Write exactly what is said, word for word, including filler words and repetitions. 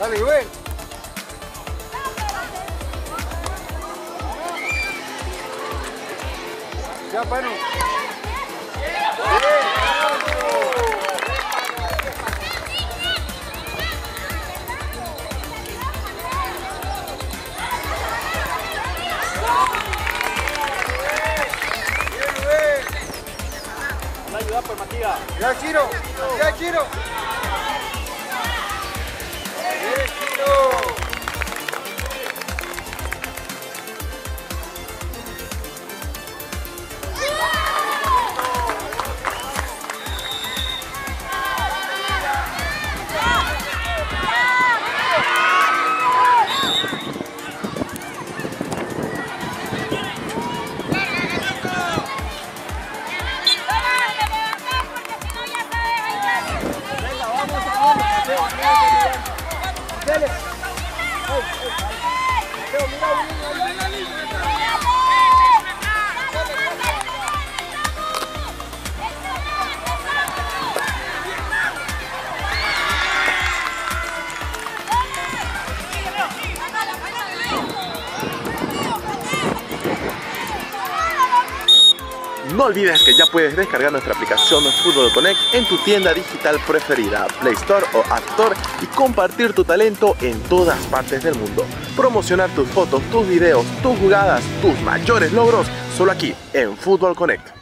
Dale, güey. Ya, Pano. Ayuda por Matías. Ya, Chiro. Ya, Chiro. Bien, Chiro. No olvides que ya puedes descargar nuestra aplicación Fútbol Connect en tu tienda digital preferida, Play Store o App Store, y compartir tu talento en todas partes del mundo. Promocionar tus fotos, tus videos, tus jugadas, tus mayores logros, solo aquí en Fútbol Connect.